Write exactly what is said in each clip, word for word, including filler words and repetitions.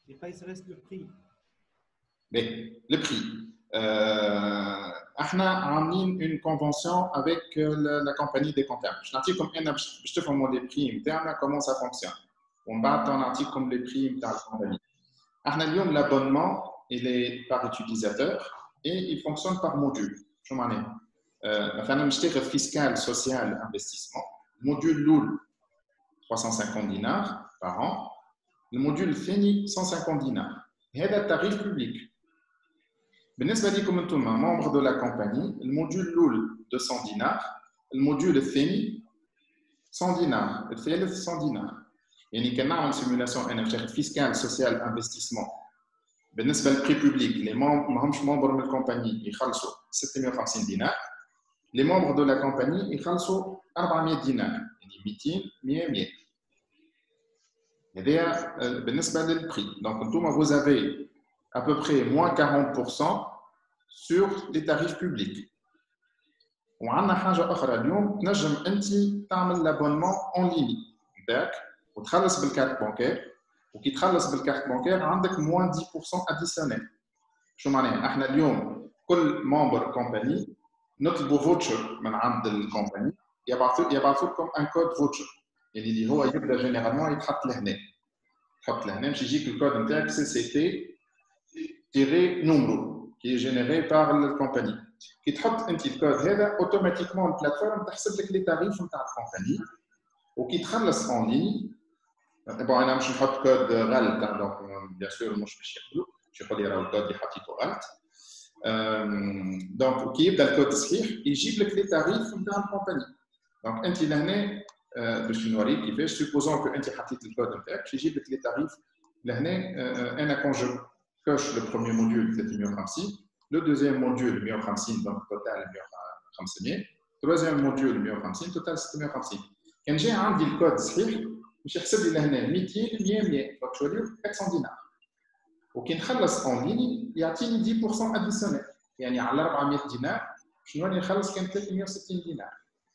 Et pas, il reste le prix. Mais, le prix. Euh, on a une convention avec la, la compagnie des comptables. Je n'ai comme un je te fais les prix internes, comment ça fonctionne. On va t'en comme les prix de la compagnie. On a l'abonnement, il est par utilisateur et il fonctionne par module. Je m'en ai. Enfin, un fiscal, social, investissement. Module Loul, trois cent cinquante dinars par an. Le module Feni, cent cinquante dinars. C'est le tarif public. بالنسبة لكم انتم membre de la compagnie, le module Loul deux cents dinars, le module الثاني cent dinars, الثالث cent dinars. يعني كنعمل simulation énergétique fiscale, sociale, investissement. بالنسبة للprix public, les membres ماهمش membres من الكومباني يخلصوا ستمائة وخمسين دينار. Les membres de la compagnie يخلصوا أربعمائة دينار، يعني مئتين مئة مئة. هذا بالنسبة للprix. Donc انتم vous avez à peu près moins quarante pour cent sur les tarifs publics. وعندنا حاجة أخرى اليوم تنجم أنت تعمل l'abonnement en ligne نتاعك وتخلص بالكارت بانكير وكي تخلص بالكارت بانكير عندك moins dix pour cent additionnel. شو معناها؟ احنا اليوم كل ممبر كومباني نطلبوا فوتشر من عند الكومباني يبعثوا يبعثوا لكم ان كود فوتشر يعني اللي هو يبدا جينيرالمون يتحط لهنا تحط لهنا باش يجيك الكود نتاعك سي سي تي تيري نومرو qui est généré par la compagnie. Qui تحط انت الكود هذا اوتوماتيكمون البلاتفورم تحسب لك لي تاريف نتاع الكومباني وكي تخلص اون لين بون انا مش نحط كود غلط دونك بيان سور مش باش يقبلوا باش يقول لي راه الكود اللي حطيته غلط. دونك كي يبدا الكود صحيح يجيب لك لي تاريف نتاع الكومباني. دونك انت لهنا باش نوريك كيفاش سيبوزون كو انت حطيت الكود نتاعك باش يجيب لك لي تاريف لهنا. انا كون جو coche le premier module ثلاثمائة وخمسين, le deuxième module مئة وخمسين donc total مئة وخمسمائة, troisième module مئة وخمسين total ستمائة وخمسين. كان جاي عندي الكود صحيح باش يحسب لي لهنا مئتين مئة مئة donc je vais lui quatre cents dinars. وكي نخلص اون ليني يعطيني dix pour cent additionnel يعني على أربعمائة دينار شنو راني نخلص كان ثلاثمائة وستين دينار.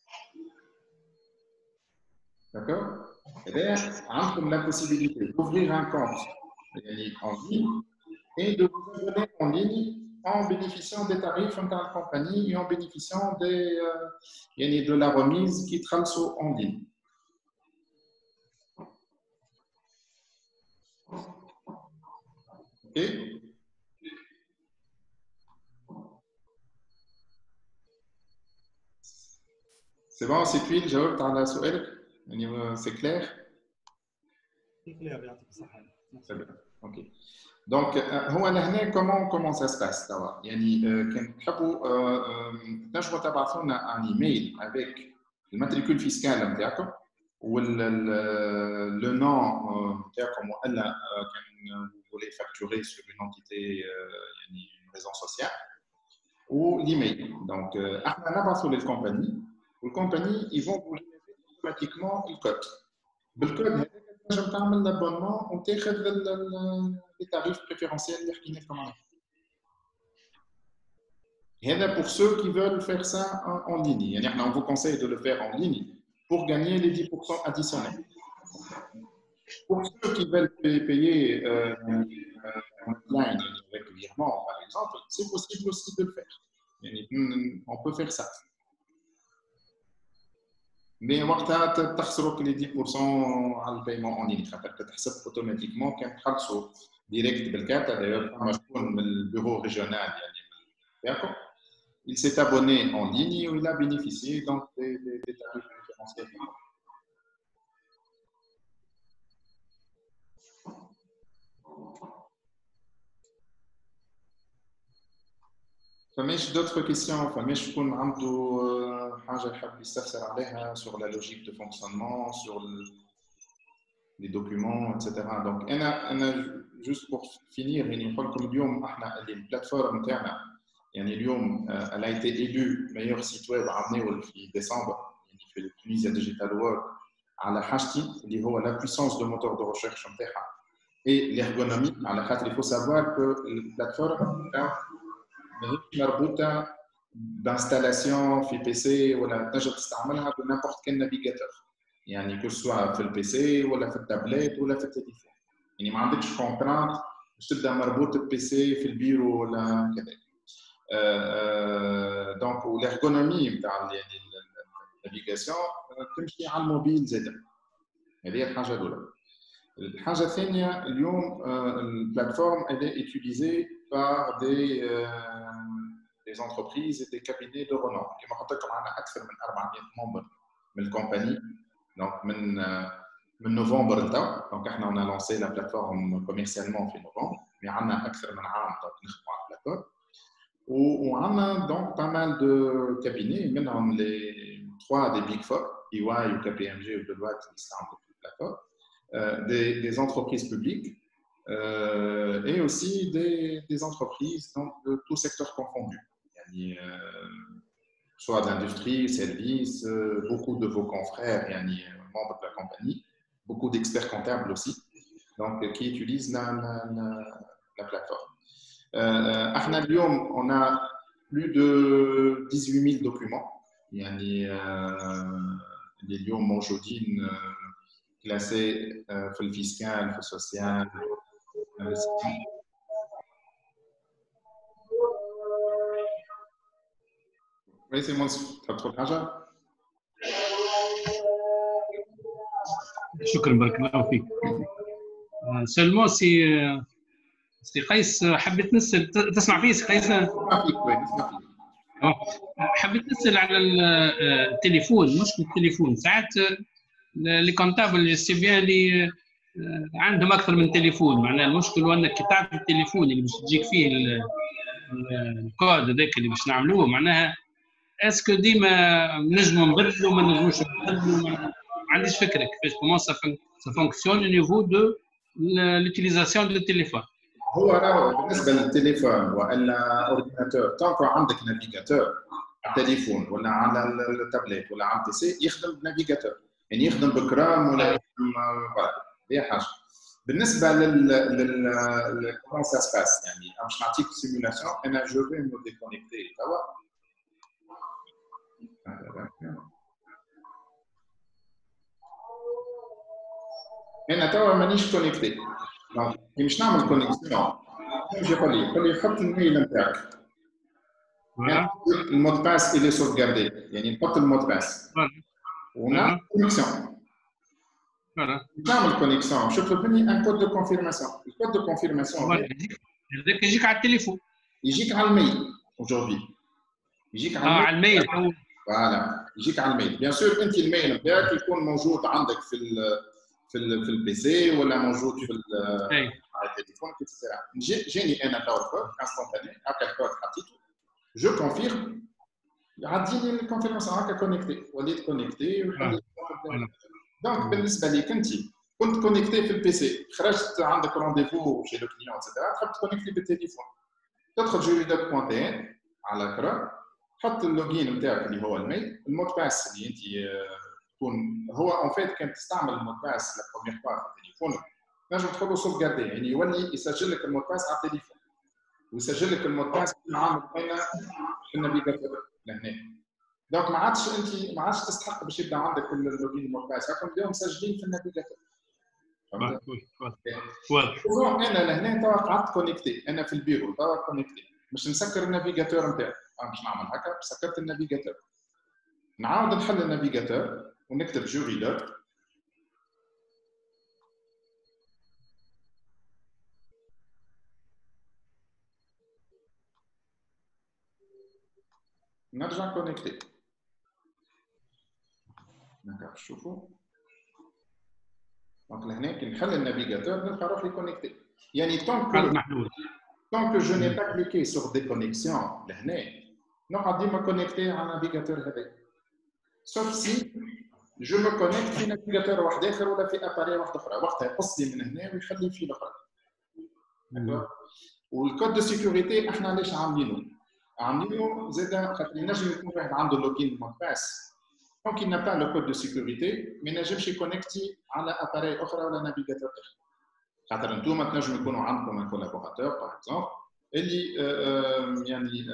D'accord. هذا عندكم la possibilité d'ouvrir un compte يعني en ligne et de vous abonner en ligne en bénéficiant des tarifs de la compagnie et en bénéficiant des, euh, de la remise qui transmet en ligne. Ok. C'est bon, c'est clair, جاوبت على سؤالك؟ يعني c'est clair? C'est clair, يعطيك الصحة. Très bien. Ok. Donc, هو لهنا comment comment ça se passe توا يعني كان تحبوا تنجموا تبعثوا لنا ان ايميل avec الماتريكول فيسكال نتاعكم وال le nom نتاعكم والا كان vous voulez facturer sur une entité يعني une raison sociale ou l'email. Donc احنا نبعثوا للكومباني والكومباني ils vont vous générer automatiquement الكود بالكود هذاك تنجم تعمل لابونمون وتاخذ لي تاريف بريفيرونسيال اللي حكينا لكم عليه. هذا pour ceux qui veulent faire ça en ligne. يعني احنا on vous conseille de le faire en ligne pour gagner les dix pour cent additionnels. Pour ceux qui veulent payer euh, online régulièrement par exemple, c'est possible aussi de le faire. يعني on peut faire ça. Mais وقتها تخسروا لي dix pour cent على البايمون اون لين خاطر تتحسب اوتوماتيكمون كان تخلصوا ديريكت بالكارت. دايوغ فما شكون من البيرو ريجيونال يعني ياكم il s'est abonné en ligne et il a bénéficié donc des, des, des tarifs préférentiels. فماش d'autres questions فماش شكون عنده حاجه يحب يستفسر عليها sur la logique de fonctionnement sur le, les documents et cetera. Donc انا انا juste pour finir يعني نقول لكم اليوم احنا البلاتفورم نتاعنا يعني اليوم elle a été élue meilleur site web عاملينه في ديسمبر يعني في Tunisia Digital World على حاجتي اللي هو la puissance de moteur de recherche نتاعها et l'ergonomie على خاطر il faut savoir que البلاتفورم ماهيش مربوطه بانستالاسيون في بي سي ولا تنجم تستعملها بنابورت كان نافيغاتور يعني كو سوا في البي سي ولا في التابلت ولا في التليفون. يعني ما عندكش كونترانت باش تبدا مربوط ببي سي في البيرو ولا كذا. دونك والارغونومي نتاع يعني النافيغاسيون تمشي على الموبيل زاده. هذه الحاجه الاولى. الحاجه الثانيه اليوم البلاتفورم elle est utilisée par des des entreprises et des cabinets de renom. كما قلت لكم عندنا اكثر من أربعمائة ممبر من الكومباني. دونك من من نوفمبر لتو دونك احنا on a lancé la plateforme commercialement في نوفمبر مي عندنا اكثر من عام دونك نخدموا على البلاتفورم وعندنا دونك pas mal de cabinets منهم les trois des big four E Y ou K P M G ou Deloitte qui sont في البلاتفورم des des entreprises publiques euh, et aussi des des entreprises donc de tout secteur confondu يعني soit d'industrie, services, beaucoup de vos confrères yani membres de la compagnie, beaucoup d'experts comptables aussi, donc qui utilisent la, la, la, la plateforme. Euh, euh, on a plus de dix-huit mille documents. Il y a des lions موجودين classés في الفiscal, في السوسيال, Oui, c'est moi, tu as trop d'argent. شكرا بارك الله فيك. سلمو سي سي قيس حبيت نسال تسمع فيه سي قيس؟ نسمع فيك وين نسمع فيك. حبيت نسال على التليفون مشكل التليفون ساعات لي كونتابل سي بيان اللي عندهم اكثر من تليفون معناها المشكل هو انك تعرف التليفون اللي باش تجيك فيه الكود هذاك اللي باش نعملوه معناها اسكو ديما نجموا نبدلوا ما نجموش نبدلوا ما عنديش فكره كيفاش كومون سا فونكسيون au niveau de l'utilisation du téléphone. هو راه بالنسبه للتليفون والا اورديناتور طونك عندك نافيغاتور على التليفون ولا على التابلت ولا على البي سي يخدم بنافيغاتور يعني يخدم بكرام ولا يخدم فوالا هي حاجه. بالنسبه لل لل كومون سا سباس يعني باش نعطيك سيمولاسيون انا جو في مو ديكونيكتي توا انا توا مانيش كونيكتي دونك كي باش نعمل كونيكسيون يجي يقول لي يقول لي حط الميل نتاعك المود باس اللي سوفغاردي يعني نحط المود باس ونعمل كونيكسيون فوالا نعمل كونيكسيون باش يطلب مني ان كود دو كونفيرماسيون الكود دو كونفيرماسيون هذاك يجيك على التليفون يجيك على الميل aujourd'hui يجيك على على الميل اه على الميل فوالا يجيك على الميل بيان سور انت الميل نتاعك يكون موجود عندك في ال في ال في البي سي ولا موجود في على التليفون اكسترا جاني انا توا كود انستانتاني هكا الكود حطيته جو كونفيرم يعديني الكونفيرماسيون هكا كونيكتي وليت كونيكتي دونك بالنسبه ليك انت كنت كونيكتي في البي سي خرجت عندك رونديفو شي لو كليون اكسترا تحب تكونيكتي بالتليفون تدخل جوريدوك بوان تي ان على كرا حط اللوجين نتاعك اللي هو الميل المود باس اللي انت تكون هو اون فيت كان تستعمل المود باس لا بروميير بار في التليفون تنجم تدخل سوفغاردي يعني يولي يسجل لك المود باس على التليفون ويسجل لك المود باس اللي عامل بين في النافيغاتور لهنا دونك ما عادش انت ما عادش تستحق باش يبدا عندك اللوجين المود باس راكم بداو مسجلين في النافيغاتور فهمت؟ واضح انا لهنا توا قعدت كونيكتي انا في البيرو توا كونيكتي باش نسكر النافيغاتور نتاعي باش نعمل هكا سكرت النافيغاتور نعاود نحل النافيغاتور ونكتب جوري دوك نرجع كونيكتي هكا شوفوا دونك لهنا كي نحل النافيغاتور نلقى روحي كونيكتي يعني طونك محلول Tant que je n'ai pas cliqué sur déconnexion, je vais me connecter à un navigateur. Sauf si je me connecte à un navigateur ou à un appareil. وقتها يقص لي من هنا ويخلي فيه الاخرى. d'accord والكود دو سيكوريتي احنا علاش عاملينه؟ عاملينه زاد خاطر ينجم يكون واحد عنده لوجين مود باس دونك il n'a pas le code de sécurité ما ينجمش يكونكتي على اباري اخرى ولا نافيغاتور اخر. خاطر انتوما تنجم يكونوا عندكم ان كولابوراتور باغ اكزومبل اللي يعني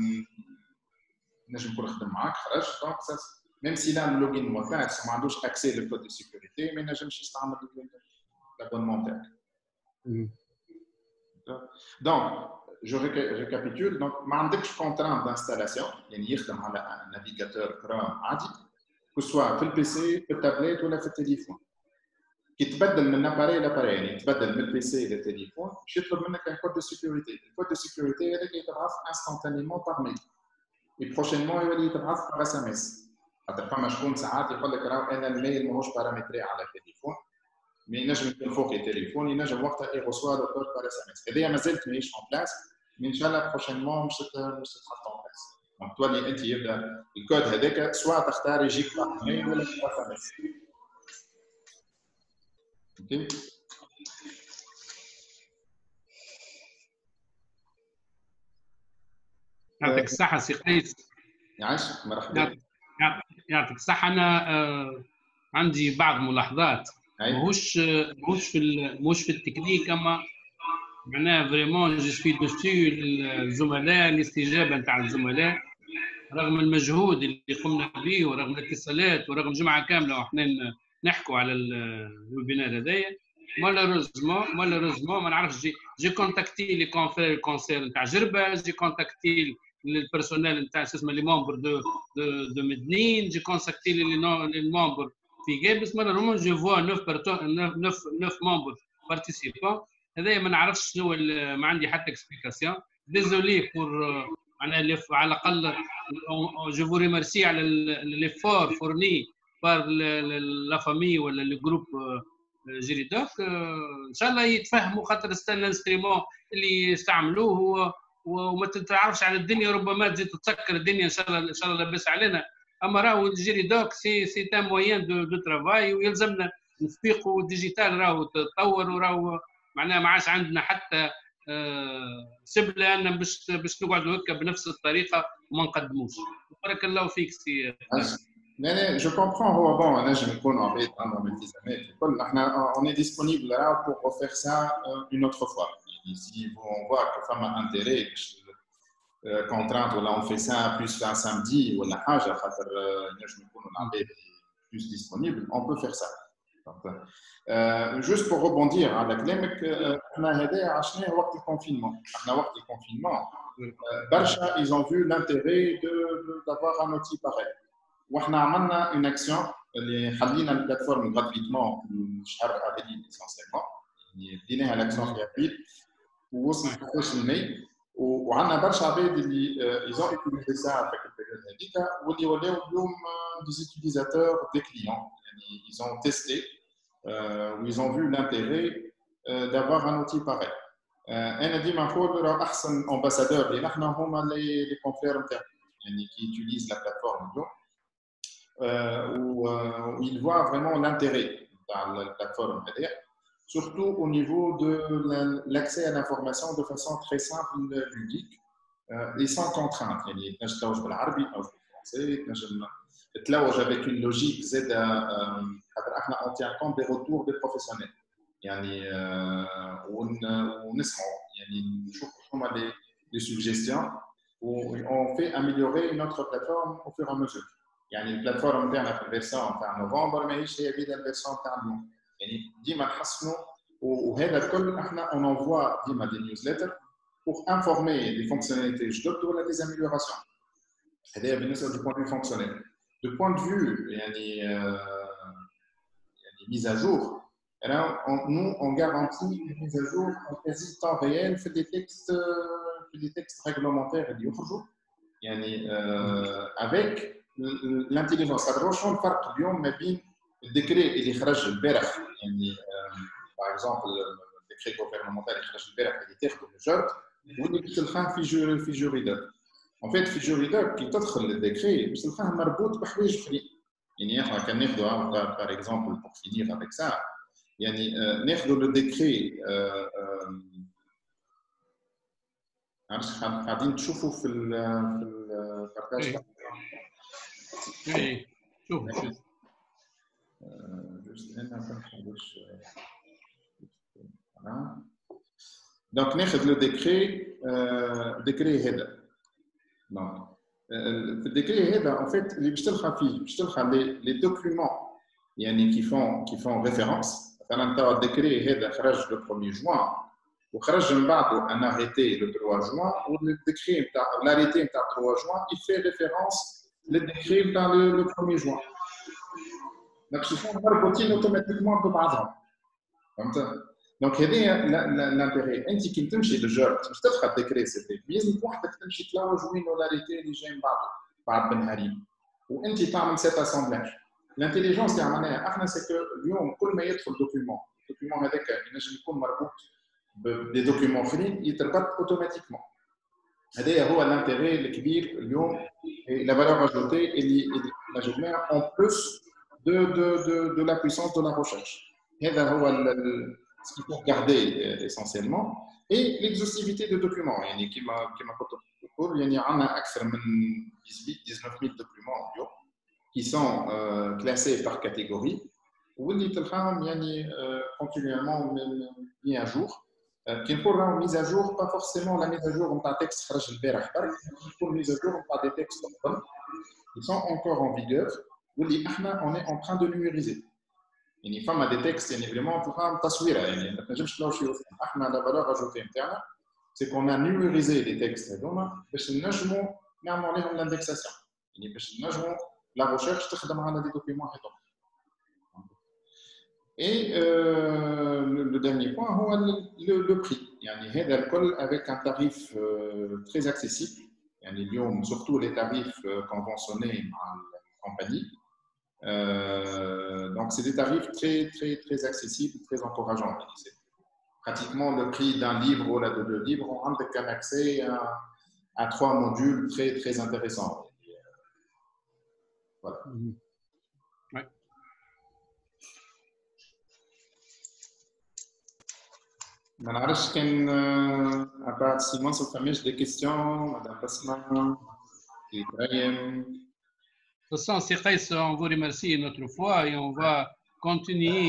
نجم يكون خدم معاك خرج دونك ميم سي لا اللوجين مود باس ما عندوش اكسي للكود دو سيكوريتي ما ينجمش يستعمل لابونمون تاعك Donc, je récapitule. Donc, ما عندكش contrainte d'installation. يعني يخدم على un navigateur Chrome عادي. Que ce soit في البي سي في التابلت ولا في التليفون. كي تبدل من اباري لاباري يعني تبدل من البي سي للتليفون باش يطلب منك ان كود دو سيكوريتي، الكود دو سيكوريتي هذاك يتبعث انستانتانيمون باغ ميل اي بروشينمون يولي يتبعث باغ اس ام اس. خاطر فما شكون ساعات يقول لك راهو انا الميل ماهوش بارامتري على التليفون، مي ينجم يكون فوق التليفون ينجم وقتها يغسوا لو كود باغ اس ام اس. هذه مازالت ماهيش اون بلاس، مي ان شاء الله بروشينمون باش باش تتحط اون بلاس. دونك تولي انت يبدا الكود هذاك سواء تختار يجيك باغ ميل ولا باغ اس ام اس. اوكي يعطيك الصحة سي قيس. يعيش مرحبا. يعطيك الصحة. أنا آه عندي بعض ملاحظات ماهوش ماهوش في ماهوش في التكنيك، أما معناها فريمون جو سوي دوسو الزملاء، الاستجابة نتاع الزملاء رغم المجهود اللي قمنا به ورغم الاتصالات ورغم جمعة كاملة وإحنا نحكوا على الويبينار هذايا. مالوريزمون مالوريزمون ما نعرفش جي جي كونتاكتي لي كونفرير الكونسير نتاع جربه، جي كونتاكتي البيرسونيل نتاع شو اسمه لي ممبر دو دو دو مدنين، جي كونتاكتي لي ممبر في جابس. مالوريزمون جو فوا نوف نوف نوف ممبر بارتيسيبون. هذايا ما نعرفش شنو، ما عندي حتى اكسبليكاسيون. ديزولي بور معناها على الاقل جو فو ريمارسي على ليفور فورني بار لا فامي ولا لي جروب جيريدوك. ان شاء الله يتفهموا، خاطر استنى انستريمون اللي يستعملوه وما تعرفش على الدنيا، ربما تزيد تسكر الدنيا. ان شاء الله ان شاء الله لاباس علينا. اما راهو الجيريدوك سي سي تان موين دو دو ترافاي، ويلزمنا نفيقوا الديجيتال راهو تطور، وراهو معناها ما عادش عندنا حتى سبله ان باش باش نقعدوا هكا بنفس الطريقه وما نقدموش. بارك الله فيك سي. Non, non, je comprends. Bon, là, je me connais en fait, on est disponible là pour refaire ça une autre fois. Si on voit que femme a intérêt, contrainte, ou là on fait ça plus un samedi ou la haja, je me connais plus disponible, on peut faire ça. Donc, euh, juste pour rebondir à la clé, on a aidé à acheter au le confinement. À le confinement, Barcha, ils ont vu l'intérêt d'avoir un outil pareil. وإحنا عملنا une action اللي حلينا البلاتفورم gratuitement الشهر افريل essentiellement، يعني بديناها الاكسيون في افريل ووصل حداش الماي، وعندنا برشا عباد اللي ils ont utilisé ça في البيريود هذيك واللي ولاو اليوم des utilisateurs des clients. يعني ils ont testé euh, ils ont vu l'intérêt euh, d'avoir un outil pareil. أنا ديما نقول راه أحسن ambassadeur اللي نحن هما les les confrères نتاعنا يعني qui utilisent la plateforme اليوم. Euh, où, euh, où il voit vraiment l'intérêt dans la plateforme, surtout au niveau de l'accès à l'information de façon très simple, ludique euh, et sans contrainte. يعني نتلوج بالعربي أو بالفرنسي، نجم نتلوج avec une logique زاد خاطر احنا on tient compte des retours des professionnels يعني ونسمعوا يعني نشوفوا هما les les suggestions on fait améliorer notre plateforme au fur et à mesure. يعني البلاتفورم تاعنا في الفيرسيون تاع نوفمبر ماهيش هي بيد الفيرسيون تاع اليوم، يعني ديما نحسنوا وهذا الكل احنا اون انفوا ديما دي نيوزليتر بور انفورمي دي فونكسيوناليتي جدد ولا دي زاميليوراسيون. هذا بالنسبه دو بوان دو فونكسيونيل. دو بوان دو فيو يعني يعني ميز ا جور، nous on garantit une mise à jour en quasi temps réel في des textes في des textes réglementaires اللي يخرجوا يعني avec l'intelligence. خاطر شنو الفرق اليوم ما بين الديكري اللي خرج البارح يعني باغ اكزومبل الديكري غوفرنمونتال اللي خرج البارح اللي تاخذه مجرد واللي باش تلقاه في جوري في جوريدوك. ان فيت في جوريدوك كي تدخل للديكري باش تلقاه مربوط بحوايج اخرين. يعني احنا كان ناخذوا باغ اكزومبل بور فينير افيك سا يعني ناخذوا لو ديكري عرفت قاعدين تشوفوا في البارتاج. اي شوف جوست هنا كنحاولش فوالا. دونك ناخذ لو ديكري ديكري هذا. دونك في الديكري هذا ان فيت اللي باش تلقى فيه باش تلقى لي لي دوكيومون يعني كي فون كي فون ريفيرونس مثلا توا الديكري هذا خرج لو premier juin وخرج من بعده ان arrêté le trois juin والديكري نتاع l'arrêté نتاع trois juin il fait référence للديكري نتاع le premier juin. Donc ils sont مربوطين automatiquement ببعضهم. فهمت؟ دونك هذايا l'intérêt. انت كي تمشي للجور باش تلقى الديكري سيتي لازم وحدك تمشي تلوج وينو l'arrêté اللي جاي من بعده بعد بنهارين وانت تعمل سيت اسامبلاج. L'intelligence اللي عملناها احنا سي كو اليوم كل ما يدخل دوكيومون الدوكيومون هذاك ينجم يكون مربوط بدي دوكيومون اخرين يتربط اوتوماتيكمون. هذايا هو الانتيغي الكبير اليوم لا فالور اجوتي اللي نجمناها اون بلوس دو دو دو دو لا بويسونس دو لا ريشيرش. هذا هو ce qu'il faut garder essentiellement et l'exhaustivité des documents. يعني كما كما كنت نقول يعني عندنا اكثر من dix-huit dix-neuf mille documents اليوم qui sont euh, classés par catégorie واللي تلقاهم يعني continuellement mis à jour. كي نقولوا mise à jour pas forcément la mise à jour نتاع تكست خرج البارح برك نقول mise à jour نتاع des textes qui sont encore en vigueur واللي احنا on est en train de numériser. يعني فما دي تكست يعني فريمون تلقاهم تصويره يعني ما تنجمش تلوش فيهم. احنا لا فالور اجوتي نتاعنا سي كون ا نيميريزي لي تكست هذوما باش نجموا نعملوا عليهم لاندكساسيون يعني باش نجموا لا ريشيرش تخدم على دي دوكيومون هذوما. Et euh, le, le dernier point, c'est le, le prix. يعني هذا الكل avec un tarif euh, très accessible. يعني اليوم surtout les tarifs euh, conventionnés مع الكومباني. Euh, donc c'est des tarifs très très très accessibles, très encourageants. C'est pratiquement le prix d'un livre ou de deux livres. On a un accès à, à trois modules très très intéressants. Voilà. Mm-hmm. Ouais. ما نعرفش كان à part Simon ça fait des questions madame Basma Ibrahim. De toute façon, c'est Qaïs, on vous remercie une autre fois et on va continuer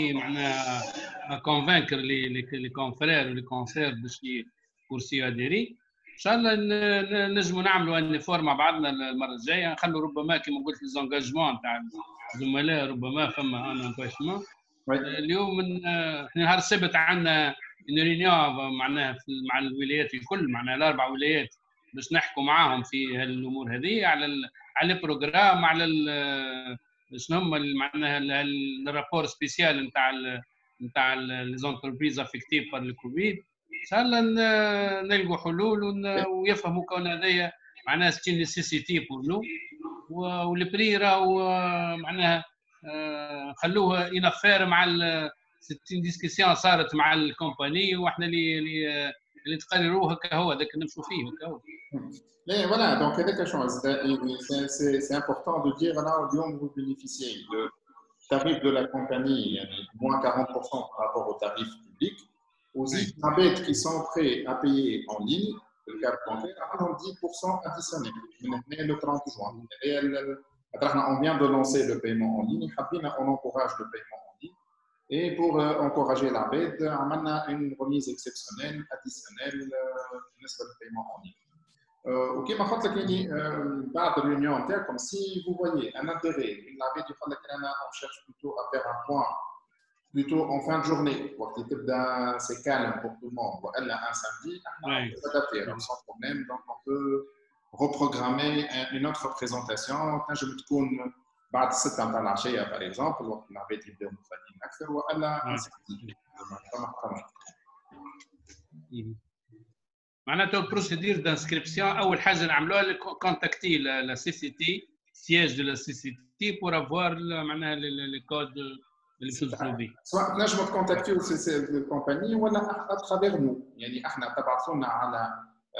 à convaincre les, les, les confrères, les concerts pour s'y adhérer. إن شاء الله نجموا نعملوا ان فور مع بعضنا المرة الجاية نخلوا ربما كما قلت ليزونجاجمون تاع الزملاء ربما فما ان انكواشمون. اليوم احنا نهار السبت عندنا ريونيون معناها مع الولايات الكل معناها الاربع ولايات باش نحكوا معاهم في هالامور هذه على على البروغرام على شنو هما معناها الرابور سبيسيال نتاع نتاع لي زونتربريز افيكتيف بار الكوفيد. ان شاء الله نلقوا حلول ويفهموا كون هذايا معناها ستين نيسيسيتي بور نو والبري راهو معناها خلوها انافير مع ستين ديسكسيون صارت مع الكومباني واحنا اللي اللي تقرروه هكا هو هذاك نمشوا فيه هكا هو. Mais voilà, donc quelque chose, c'est important de dire là, vous bénéficiez de tarif de la compagnie, moins quarante pour cent par rapport au tarif public. Aux abonnés qui sont prêts à payer en ligne, le carte bancaire, ont dix pour cent additionnel. Le trente juin. On vient de lancer le paiement en ligne, on encourage le paiement en ligne. Et pour encourager l'abed, on a une remise exceptionnelle, additionnelle, sur le paiement en ligne. Ok, ma faute, c'est بعد réunion comme si vous voyez un intérêt, l'abed, on cherche plutôt à faire un point plutôt en fin de journée. C'est calme pour tout le monde. Elle a un samedi, on peut s'adapter sans problème. Donc, on peut reprogrammer une autre présentation. Quand je me tourne بعد ستة نتاع العشية par exemple, الوقت اللي العباد يبداو مفادين أكثر ولا un samedi. معناتها البروسيدير دانسكريبسيون اول حاجه نعملوها كونتاكتي لا سي سي تي سياج دو لا سي سي تي بور افوار معناها لي كود اللي تدخلوا به. سواء تنجموا تكونتاكتيو الكومباني ولا اترافيغ نو يعني احنا تبعثوا لنا على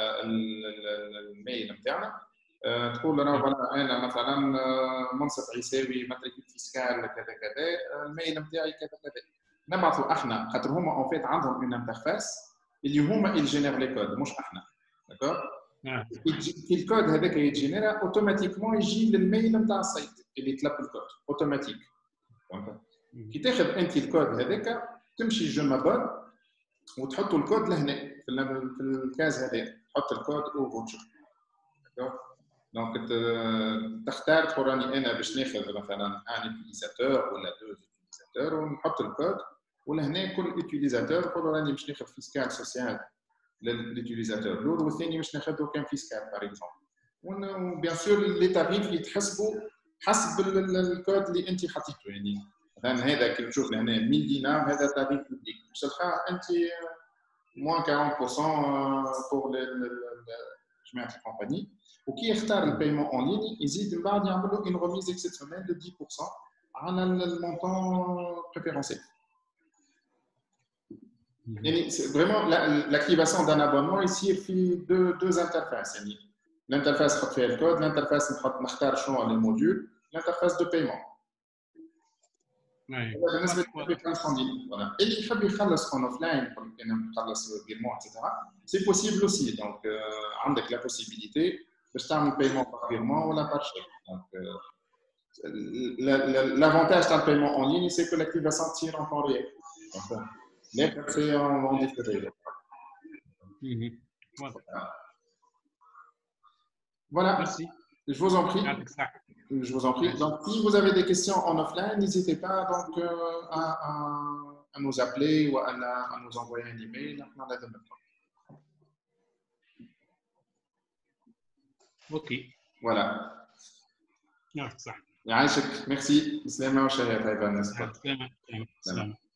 الميل نتاعنا تقول لنا فوالا انا مثلا منصف عيساوي ماتريكول فيسكال كذا كذا الميل نتاعي كذا كذا نبعثوا احنا خاطر هما اون فيت عندهم اون انترفاس اللي هما يجينير لي كود مش احنا داكور. كي الكود هذاك يتجينيرا اوتوماتيكمون يجي للميل نتاع السايت اللي طلب الكود اوتوماتيك. كي تاخذ انت الكود هذاك تمشي جو مابول وتحطوا الكود لهنا في الكاز هذا تحط الكود او فوتشر داكور. دونك تختار تقول راني انا باش ناخذ مثلا ان يوتيليزاتور ولا دو يوتيليزاتور ونحط الكود ولهنا كل utilisateur يقولوا راني باش ناخذ فيسكال سوسيال للutilisateur الاول والثاني باش ناخذه كان فيسكال باغ اكزومبل. وبيان سور لي تاريف يتحسبوا حسب الكود اللي انت حطيته. يعني مثلا هذا كي تشوف لهنا مية دينار هذا تاريف بوبليك باش تلقاه انت موان أربعين بالمئة pour جماعه الكومباني. وكي يختار البايمون اون لين يزيد من بعد يعمل له une remise exceptionnelle de dix pour cent على المونطون préférentiel. يعني vraiment l'activation d'un abonnement يصير في deux deux interfaces. يعني l'interface نحط فيها الكود، l'interface نحط نختار شنو لي موديول، l'interface de paiement. بالنسبه للبيكالس اون لين فوالا. اللي يحب يخلص اون اوف لاين يقول لك انا نخلص بيرمون اكسترا سي بوسيبل اوسي. دونك عندك لا بوسيبيليتي باش تعمل بايمون بار بيرمون ولا بار شيك. دونك l'avantage تاع البايمون اون لين سي كو l'activation tire en temps réel. Donc c'est en différé. Voilà. Merci. Je vous en prie. Je vous en prie. Donc, si vous avez des questions en offline, n'hésitez pas donc euh, à, à, à nous appeler ou à, la, à nous envoyer un email. Ok. Voilà. Non, ça. Merci. Merci. Salam.